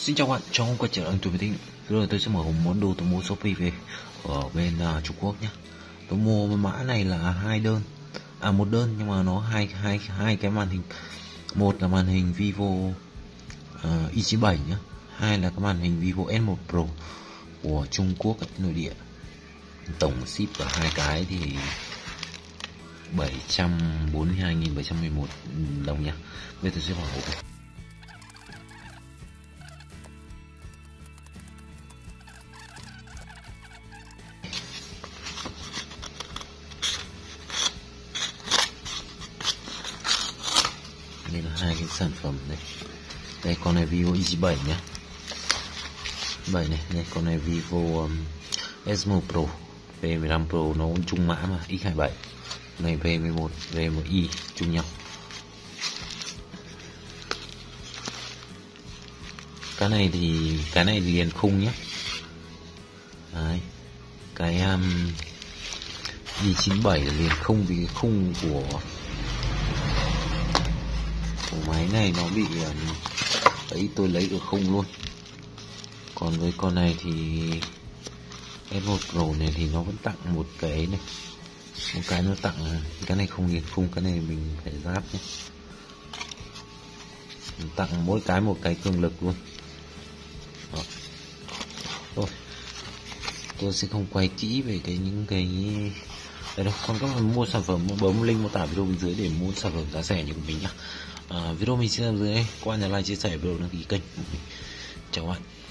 Xin chào các bạn, trong quay trở lại tôi với Thịnh. Rồi tôi sẽ mở một món đồ tôi mua Shopee về ở bên Trung Quốc nhé. Tôi mua mã này là một đơn nhưng mà nó hai cái màn hình. Một là màn hình Vivo i97 nhé, hai là cái màn hình Vivo S1 Pro của Trung Quốc nội địa. Tổng ship cả hai cái thì 742.711 đồng nha. Bây giờ tôi sẽ vào hộp. Đây là hai cái sản phẩm này. Đây con này Vivo i97 nhá, 7 này. Đây con này Vivo S1 Pro, V15 Pro nó cũng chung mã mà, X27. Này V11, V1i chung nhau. Cái này thì liền khung nhé. Đấy, cái i97 là liền khung vì cái khung của máy này nó bị ấy, tôi lấy được khung luôn. Còn với con này thì S1 Pro này thì nó vẫn tặng một cái này, một cái nó tặng cái này không liền khung, cái này mình phải ráp nhé. Mình tặng mỗi cái một cái cường lực luôn. Đó. Rồi tôi sẽ không quay kỹ về những cái đây đâu. Còn các bạn mua sản phẩm bấm link mô tả video bên dưới để mua sản phẩm giá rẻ như của mình nhá. Video mình sẽ làm dưới đây. Qua nhà like, chia sẻ, video đăng ký kênh. Chào các bạn.